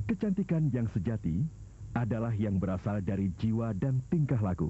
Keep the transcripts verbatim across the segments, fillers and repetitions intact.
Kecantikan yang sejati adalah yang berasal dari jiwa dan tingkah laku.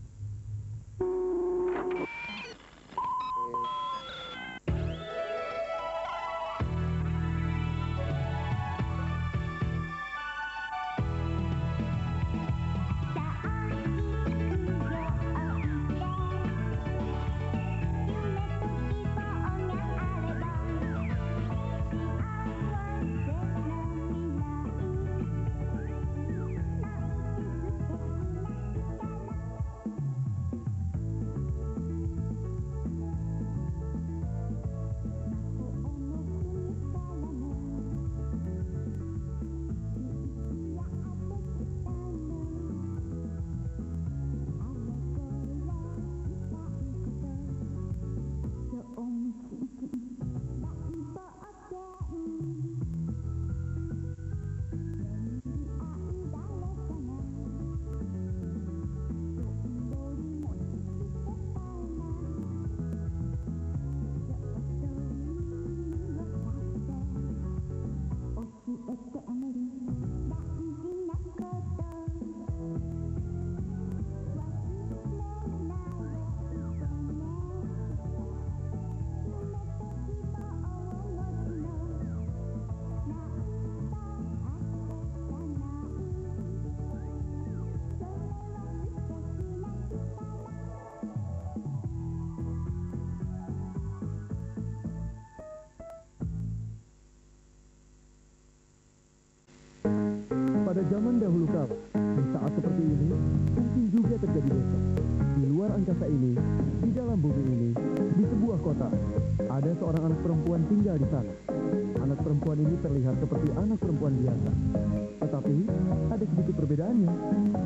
Pada zaman dahulu kala, di saat seperti ini, mungkin juga terjadi besok. Di luar angkasa ini, di dalam bumi ini, di sebuah kota, ada seorang anak perempuan tinggal di sana. Anak perempuan ini terlihat seperti anak perempuan biasa. Tetapi, ada sedikit perbedaannya.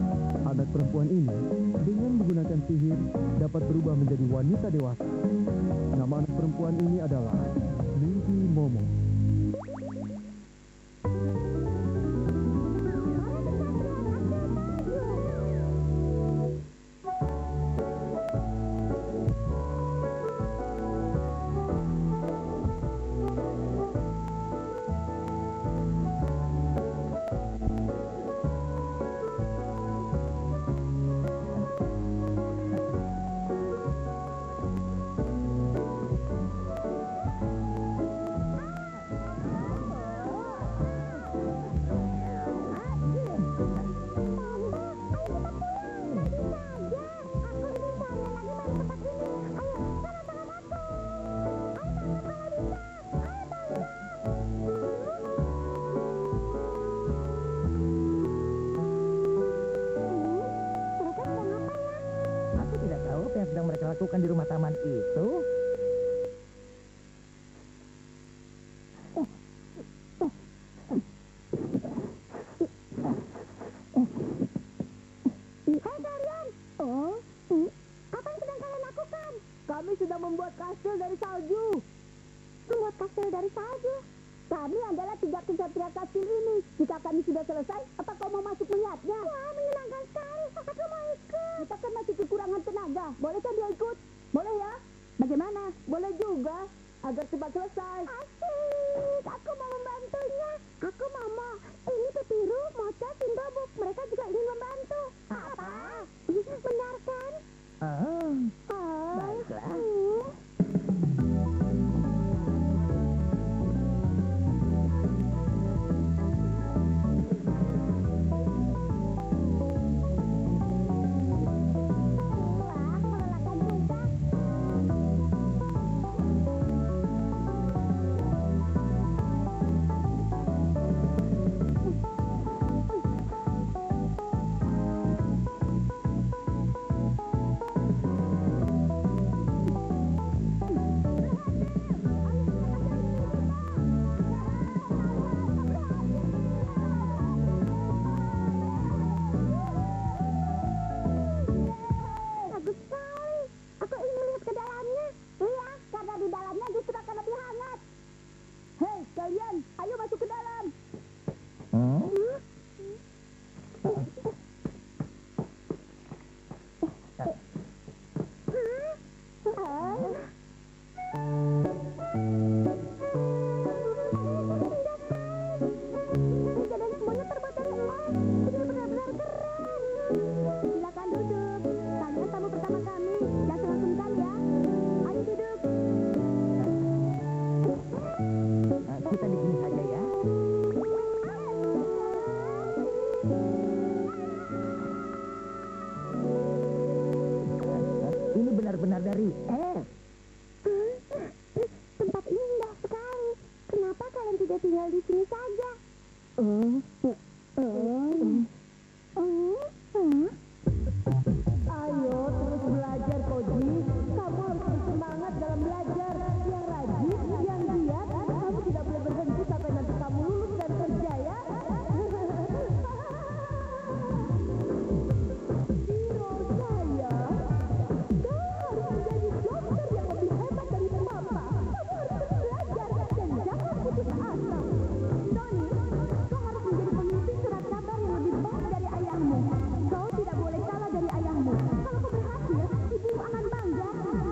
Anak perempuan ini, dengan menggunakan sihir, dapat berubah menjadi wanita dewasa. Nama anak perempuan ini adalah Mimpi Momo. Lakukan di rumah taman itu. Hai kalian. Oh, apa yang sedang kalian lakukan? Kami sedang membuat kastil dari salju. Membuat kastil dari salju? Kami adalah tiga kesatria kastil ini. Jika kami sudah selesai, apa kau mau masuk melihatnya? Wah, menyenangkan sekali. Aku mau ikut. Kita kan masih kekurangan tenaga. Bolehkah dia ikut? Boleh ya? Bagaimana? Boleh juga. Agar cepat selesai. Asik. Aku mau membantunya. Aku Momo. Ini Pepiru, Mocha, Sindobuk. Mereka juga ingin membantu. Apa? Benar kan? Oh, Oh. baiklah. Hmm. Wah, melelahkan juga. tinggal di sini saja. Oh, oh, oh, oh. Ayo terus belajar, Koji. Kamu harus bersemangat dalam belajar. Yang rajin, yang giat. Kamu tidak boleh berhenti sampai nanti kamu lulus dan kerja ya. Hiro saya, kau harus menjadi dokter yang lebih hebat dari Papa. Kamu harus terus belajar dan jangan putus asa. Tony, kau harus menjadi pemimpin surat kabar yang lebih baik dari ayahmu. Kau tidak boleh kalah dari ayahmu. Kalau kau berhasil, ibu akan bangga.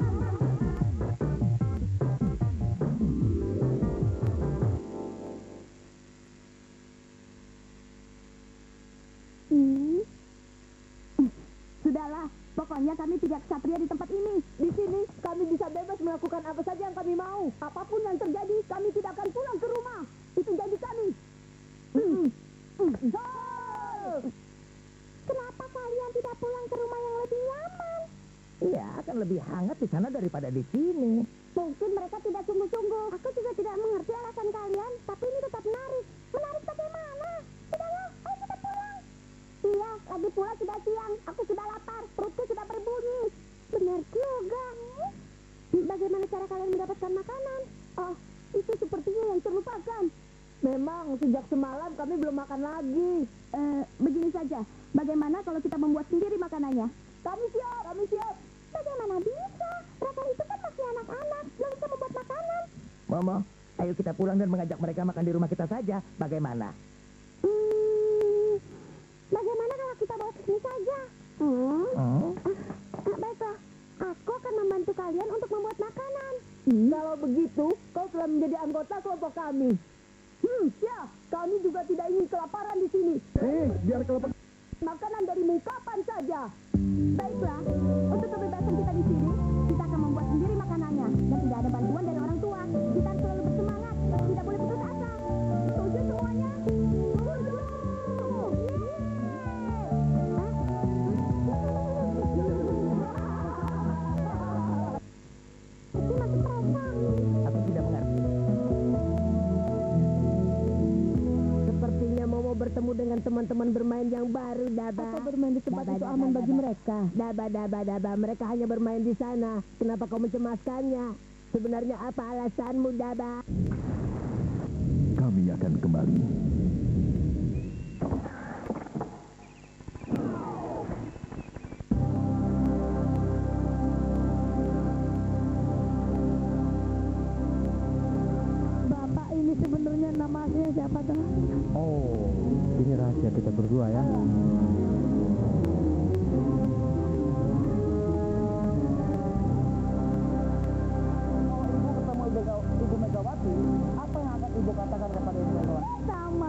Hmm. Sudahlah, pokoknya kami tidak ksatria di tempat ini. Di sini kami bisa bebas melakukan apa saja yang kami mau. Apapun yang terjadi, kami tidak akan pulang ke rumah. Itu janji kami. Hmm. Hmm. Oh! Kenapa kalian tidak pulang ke rumah yang lebih nyaman? Iya, akan lebih hangat di sana daripada di sini. Mungkin mereka tidak sungguh-sungguh. Aku juga tidak mengerti alasan kalian, tapi ini tetap menarik. Menarik bagaimana? Sudahlah, ayo kita pulang. Iya, lagi pula sudah siang. Aku sudah lapar, perutku sudah berbunyi. Benar juga. Bagaimana cara kalian mendapatkan makanan? Oh, itu sepertinya yang terlupakan. Memang, sejak semalam kami belum makan lagi. Eh, begini saja. Bagaimana kalau kita membuat sendiri makanannya? Kami siap, kami siap. Bagaimana bisa? Mereka itu kan masih anak-anak, belum bisa membuat makanan. Momo, ayo kita pulang dan mengajak mereka makan di rumah kita saja. Bagaimana? Hmm, bagaimana kalau kita bawa ke sini saja? Hmm. Hmm? Ah, baiklah, aku akan membantu kalian untuk membuat makanan. Hmm. Kalau begitu, kau telah menjadi anggota kelompok kami. Hmm, ya, kami juga tidak ingin kelaparan di sini. Eh, biar kelaparan. Makanan darimu kapan saja. Baiklah, untuk kebebasan kita di sini, kita akan membuat sendiri makanannya dan tidak ada bantuan dari orang tua. Kita harus selalu bersemangat, tidak boleh putus asa. Setuju semuanya? Setuju. Ini masih terasa. Aku tidak mengerti. Sepertinya Momo bertemu dengan teman-teman bermain yang baru, Daba. Apa bermain di tempat itu aman bagi mereka? Daba, Daba, Daba. Mereka hanya bermain di sana. Kenapa kau mencemaskannya? Sebenarnya apa alasanmu, Daba? Kami akan kembali. Bapak ini sebenarnya namanya siapa tuh? Oh, ini rahasia kita berdua ya. Kalau ibu ketemu Ibu Megawati, apa yang akan ibu katakan kepada Ibu Megawati? Sama.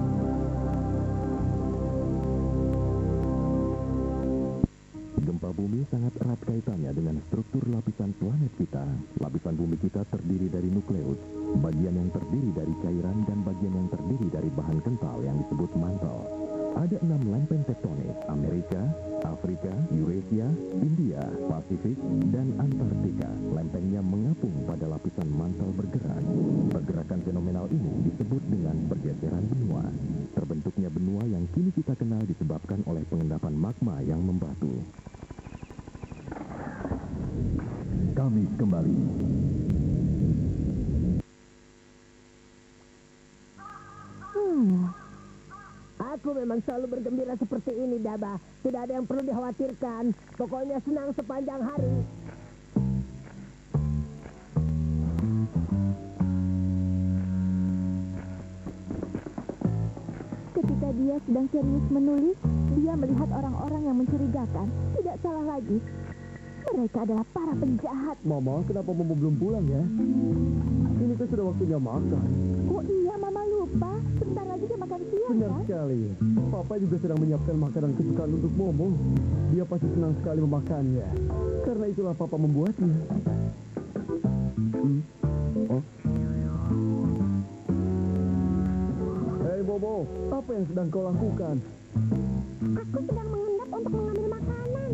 Gempa bumi sangat erat kaitannya dengan struktur lapisan planet kita. Lapisan bumi kita terdiri dari nukleus, bagian yang terdiri dari cairan dan bagian yang terdiri dari bahan kental yang disebut mantel. Ada enam lempeng tektonik, Amerika, Afrika, Eurasia, India, Pasifik, dan Antartika. Lempengnya mengapung pada lapisan mantel bergerak. Pergerakan fenomenal ini disebut dengan pergeseran benua. Terbentuknya benua yang kini kita kenal disebabkan oleh pengendapan magma yang membatu. Kami kembali. Hmm. Aku memang selalu bergembira seperti ini, Daba. Tidak ada yang perlu dikhawatirkan. Pokoknya senang sepanjang hari. Ketika dia sedang serius menulis, dia melihat orang-orang yang mencurigakan. Tidak salah lagi. Mereka adalah para penjahat. Mama, kenapa Mama belum pulang ya? Ini kan sudah waktunya makan. Oh iya, Mama lupa. Sebentar lagi dia makan siang, Benar kan? sekali. Papa juga sedang menyiapkan makanan kesukaan untuk Momo. Dia pasti senang sekali memakannya. Karena itulah Papa membuatnya. Hmm? Oh? Hei Momo, apa yang sedang kau lakukan? Aku sedang mengendap untuk mengambil makanan.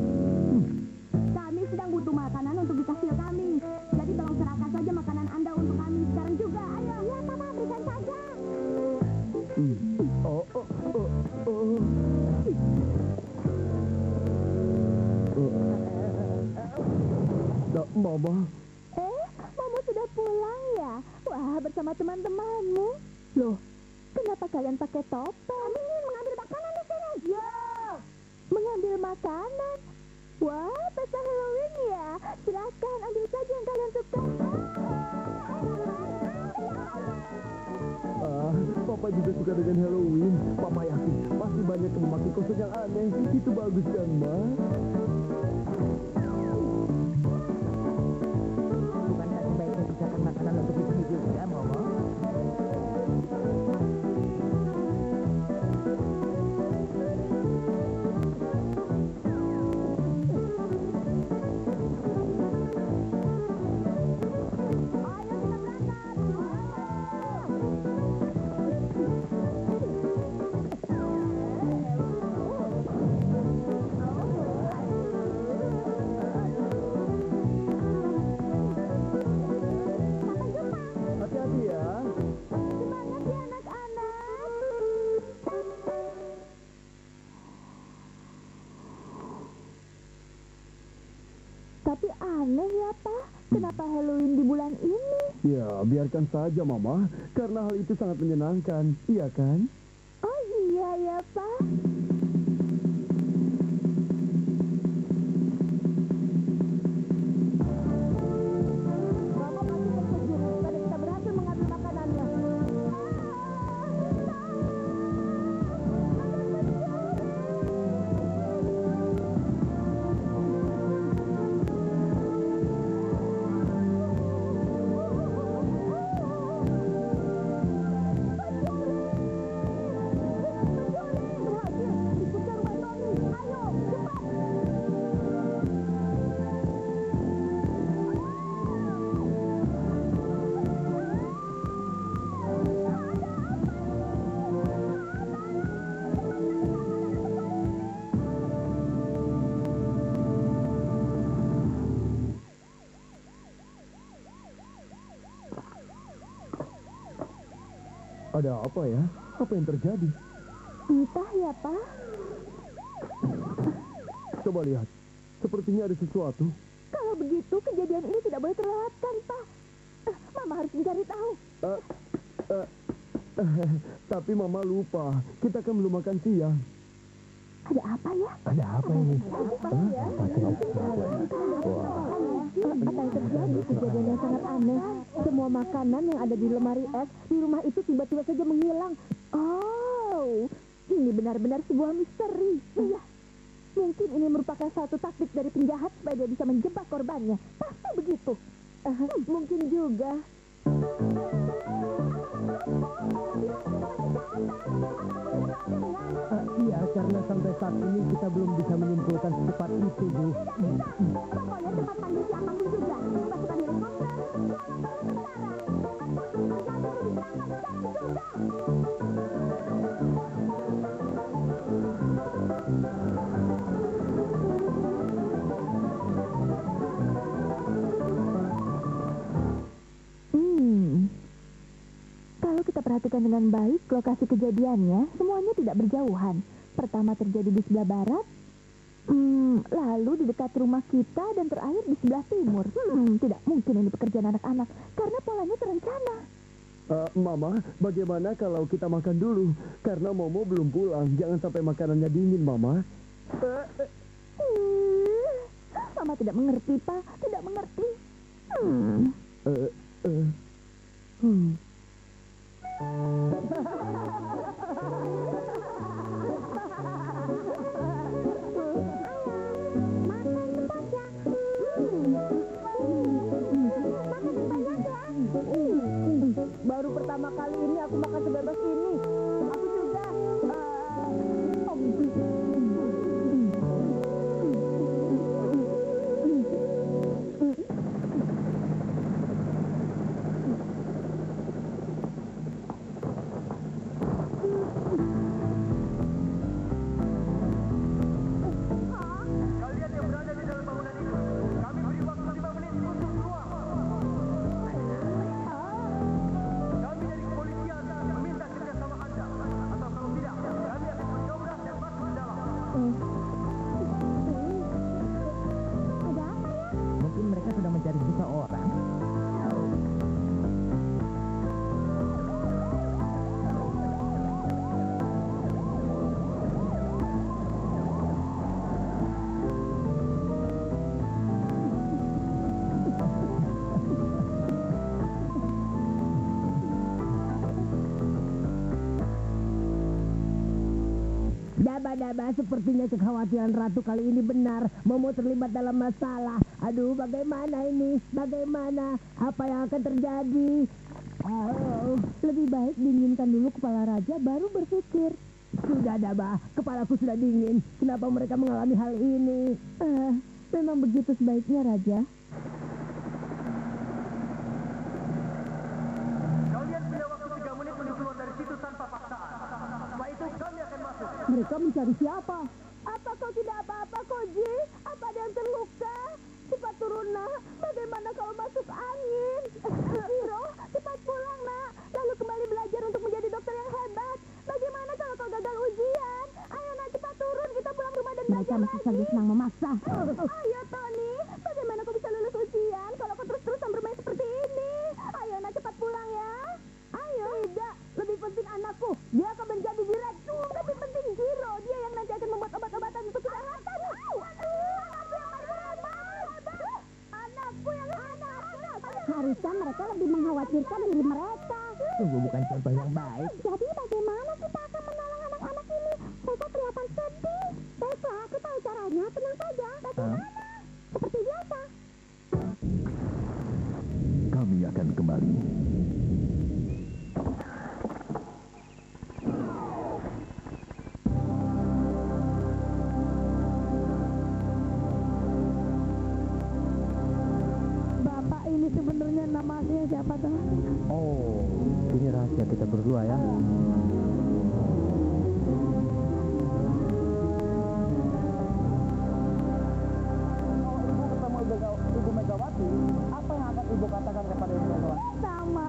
Kami sedang butuh makanan untuk dikasih kami. Jadi tolong serahkan saja makanan Anda untuk Mama. Eh, Momo sudah pulang ya? Wah, bersama teman-temanmu. Loh, kenapa kalian pakai topeng? Kami ingin mengambil makanan di sini. Ya. Mengambil makanan? Wah, pesta Halloween ya. Silakan ambil saja yang kalian suka. Ah, Papa juga suka dengan Halloween. Papa yakin pasti banyak yang memakai kostum yang aneh. Itu bagus kan, Ma? Bukankah sebaiknya sisakan makanan untuk di sini juga, Momo? Hati-hati ya. Semangat ya anak-anak. Tapi aneh ya, Pak. Kenapa Halloween di bulan ini? Ya, biarkan saja, Mama. Karena hal itu sangat menyenangkan. Iya kan? Oh iya ya, Pak. Mama pasti terkejut pada kita berhasil mengambil makanannya. Ada apa ya? Apa yang terjadi? Entah ya, Pak. Coba lihat. Sepertinya ada sesuatu. Kalau begitu, kejadian ini tidak boleh terlewatkan, Pak. Eh, Mama harus mencari tahu. Eh, eh, eh, tapi Mama lupa. Kita kan belum makan siang. Ada apa ya? Ada apa ini? Apa ya? Wah. Eh, apa yang terjadi? Kejadian yang sangat aneh. Semua makanan yang ada di lemari es di rumah itu tiba-tiba saja menghilang. Oh, ini benar-benar sebuah misteri. Iya, mungkin ini merupakan satu taktik dari penjahat supaya dia bisa menjebak korbannya. Pasti begitu. Eh, mungkin juga. Ah, iya, karena sampai saat ini kita belum bisa menyimpulkan secepat itu, Bu. Pokoknya cepat panggil siapapun juga. Pasukan helikopter. Hmm. Kalau kita perhatikan dengan baik lokasi kejadiannya, semuanya tidak berjauhan. Pertama terjadi di sebelah barat, Hmm, lalu di dekat rumah kita dan terakhir di sebelah timur. Hmm, tidak mungkin ini pekerjaan anak-anak karena polanya terencana. Uh, Mama, bagaimana kalau kita makan dulu? Karena Momo belum pulang. Jangan sampai makanannya dingin, Mama. Uh, Hmm, Mama tidak mengerti, Pak. Tidak mengerti. Hmm. uh, uh, hmm. Baru pertama kali ini aku makan sebebas ini. Aku juga. Uh, Daba-daba, sepertinya kekhawatiran Ratu kali ini benar. Momo terlibat dalam masalah. Aduh, bagaimana ini? Bagaimana? Apa yang akan terjadi? Oh, Lebih baik dinginkan dulu kepala raja, baru berpikir. sudah Daba, kepalaku sudah dingin. Kenapa mereka mengalami hal ini? Eh, memang begitu sebaiknya, Raja. Kalian punya waktu tiga menit untuk keluar dari situ tanpa paksaan. Setelah itu kami akan masuk. Mereka mencari siapa? Apa kau tidak apa-apa, Koji? Apa ada yang terluka? Cepat turun, nak. Bagaimana kalau masuk angin? Hiro, cepat pulang, nak. Lalu kembali belajar untuk menjadi dokter yang hebat. Bagaimana kalau kau gagal ujian? Ayo, nak, cepat turun. Kita pulang rumah dan belajar lagi. Mereka masih senang memaksa. Ayo, Tony. Bagaimana kau bisa lulus ujian kalau kau terus-terusan bermain seperti ini? Ayo, nak, cepat pulang ya. Ayo. Tidak. Lebih penting anakku. Dia akan menjadi direktur. Lebih penting Hiro. Dia yang nanti akan membuat obat-obatan untuk kesehatan. Anakku yang hebat. Anakku yang hebat. Harusnya mereka lebih mengkhawatirkan diri mereka. Sungguh bukan contoh yang baik. Jadi bagaimana kita akan menolong anak-anak ini? Mereka kelihatan sedih. Baiklah, aku tahu caranya. Tenang saja. Bagaimana? Seperti biasa. Kami akan kembali. Bapak ini sebenarnya namanya siapa tuh? Oh, ini rahasia kita berdua ya. Kalau ibu ketemu Ibu Megawati, apa yang akan ibu katakan kepada Ibu Megawati? Sama.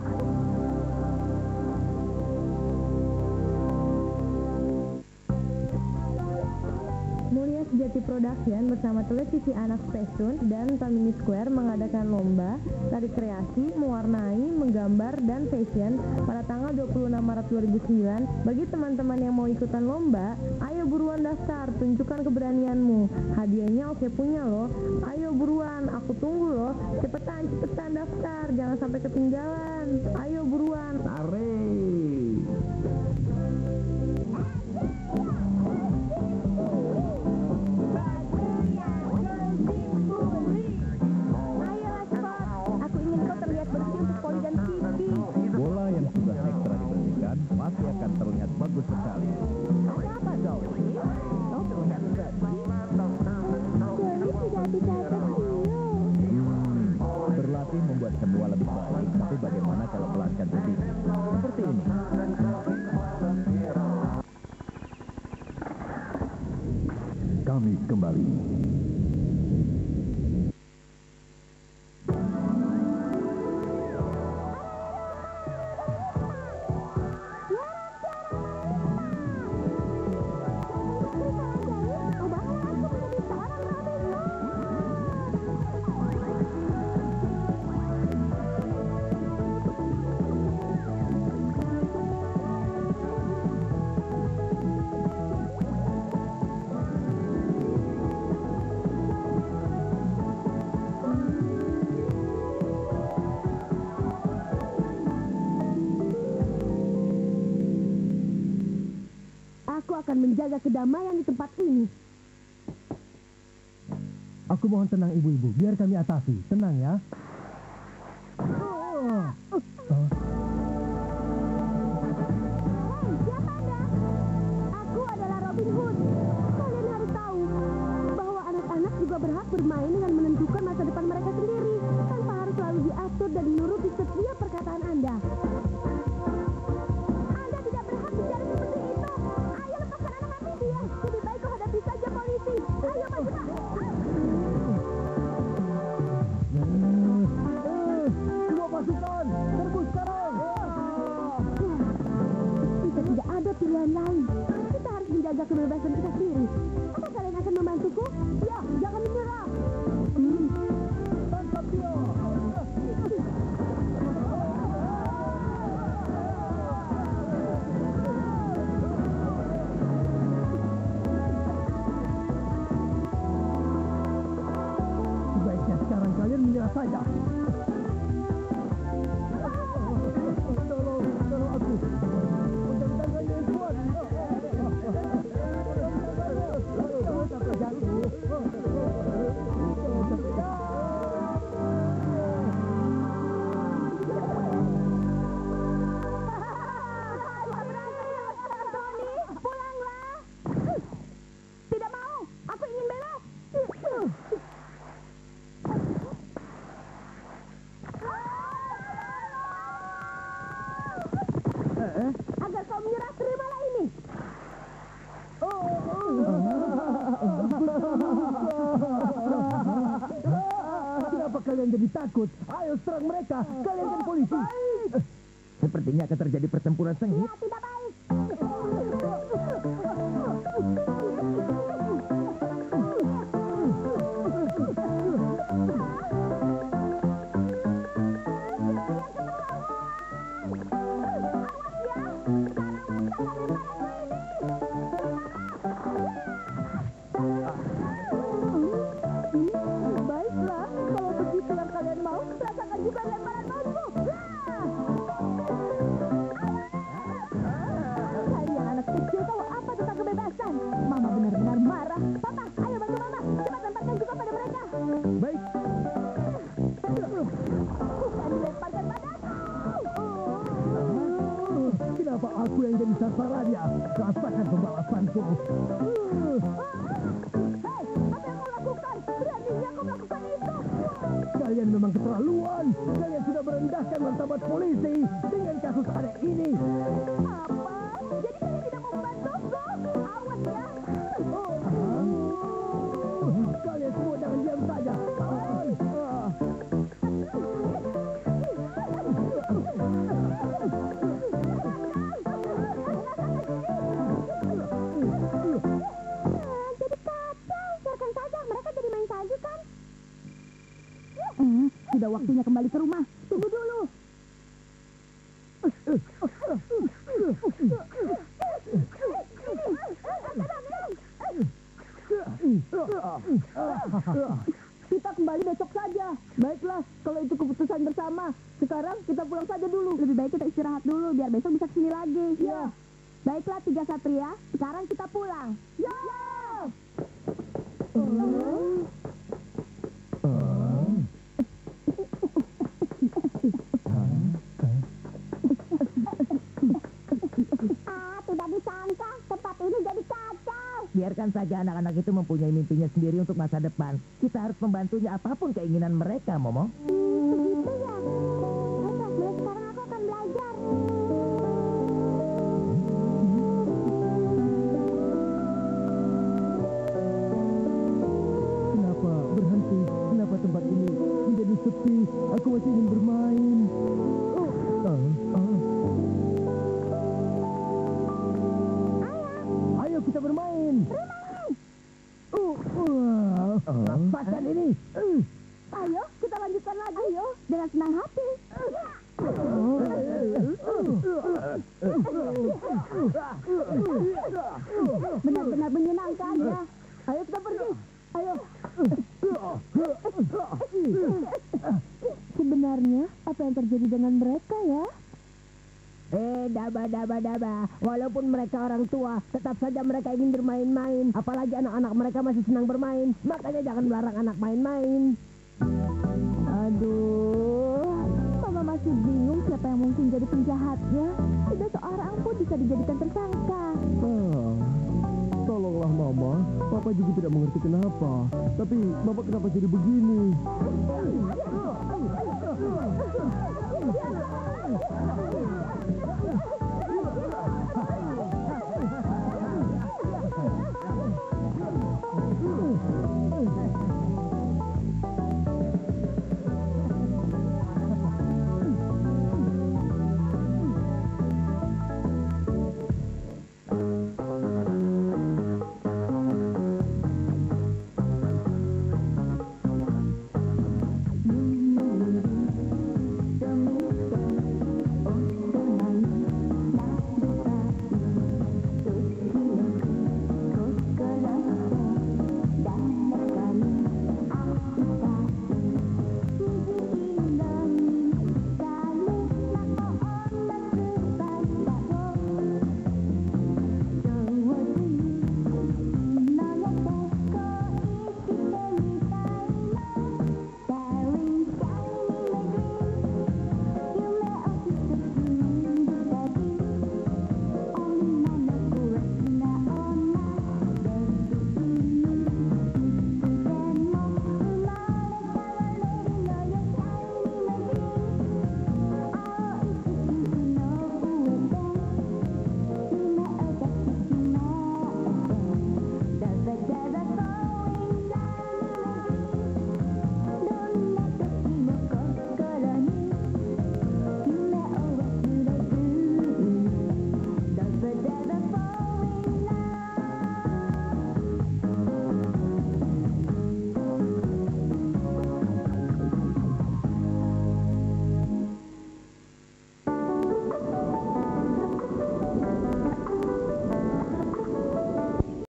Mulia Sejati Production bersama televisi anak Spacetoon dan Tamini Square mengadakan lomba tari kreasi, mewarnai, menggambar, dan fashion pada tanggal dua puluh enam Maret dua ribu sembilan. Bagi teman-teman yang mau ikutan lomba, ayo buruan daftar, tunjukkan keberanianmu. Hadiahnya oke punya loh. Ayo buruan, aku tunggu loh. Cepetan, cepetan daftar, jangan sampai ketinggalan. Ayo buruan. Ayolah, Spot. Aku ingin kau terlihat bersih untuk Poli dan Vivi. Bola yang sudah ekstra dibersihkan masih akan terlihat bagus sekali. Siapa kau? Kau terlihat bersih. Jadi tidak bisa tersenyum. Hmm, berlatih membuat semua lebih baik, tapi bagaimana kalau pelanggan berbisnis? Seperti ini. Kami kembali. Aku akan menjaga kedamaian di tempat ini. Aku mohon tenang ibu-ibu, biar kami atasi. Tenang ya. Hei, siapa Anda? Aku adalah Robin Hood. Kalian harus tahu bahwa anak-anak juga berhak bermain dengan menentukan masa depan mereka sendiri, tanpa harus selalu diatur dan menuruti setiap perkataan Anda. Anda tidak berhak bicara seperti itu. Ayo lepaskan anak-anak dia. Lebih baik kau hadapi saja polisi. Ayo maju, Pak. Semua pasukan, serbu sekarang. Kita tidak ada pilihan lain. Kita harus menjaga kebebasan kita sendiri. Apa kalian akan membantuku? Ya, jangan menyerah. Hmm. Tangkap dia. Sebaiknya sekarang kalian menyerah saja. Tolong, tolong aku. Pegang tangannya yang kuat. Agar kau menyerah, terimalah ini. Kenapa kalian jadi takut? Ayo serang mereka. Kalian kan polisi. Sepertinya akan terjadi pertempuran sengit. Ya, tidak baik. Baiklah, kalau begitu yang kalian mau, rasakan juga lemparan bambu. Kalian anak kecil tahu apa tentang kebebasan? Mama benar-benar marah. Papa, ayo bantu Mama. Cepat lemparkan juga pada mereka. Baik. Bukan dilemparkan padaku. Kenapa aku yang jadi sasarannya? Rasakan pembalasanku. Hei, apa yang kau lakukan? Beraninya kau melakukan itu? Kalian memang keterlaluan. Kalian sudah merendahkan martabat polisi dengan kasus aneh ini. Apa? Jadi kalian tidak mau membantuku? Awas ya. Kalian semua jangan diam saja. Jadi kacau. Biarkan saja. Mereka jadi main salju kan? Hmm, sudah waktunya kembali ke rumah. Tunggu dulu. Kita kembali besok saja. Baiklah, kalau itu keputusan bersama. Sekarang kita pulang saja dulu. Lebih baik kita istirahat dulu, biar besok bisa kesini lagi. Ya. Baiklah, tiga satria. Sekarang kita pulang. Ya. Ah, tidak disangka. Tempat ini jadi kacau. Biarkan saja anak-anak itu mempunyai mimpinya sendiri untuk masa depan. Kita harus membantunya apapun keinginan mereka, Momo. Hmm, begitu ya. Baiklah, mulai sekarang aku akan belajar. Kenapa berhenti? Kenapa tempat ini menjadi sepi? Aku masih ingin bermain. Oh. Ah, ah. Ayo kita bermain. Bermain. Uh, uh, rasakan ini. Uh. Ayo, kita lanjutkan lagi. Ayo, dengan senang hati. Benar-benar menyenangkan ya. Ayo kita pergi. Ayo. Sebenarnya, apa yang terjadi dengan mereka ya? Eh, daba, daba, daba. Walaupun mereka orang tua, tetap saja mereka ingin bermain-main. Apalagi anak-anak mereka masih senang bermain. Makanya jangan melarang anak main-main. Aduh, Mama masih bingung siapa yang mungkin jadi penjahatnya. Tidak seorang pun bisa dijadikan tersangka. Ah, tolonglah Mama. Papa juga tidak mengerti kenapa. Tapi Bapak kenapa jadi begini?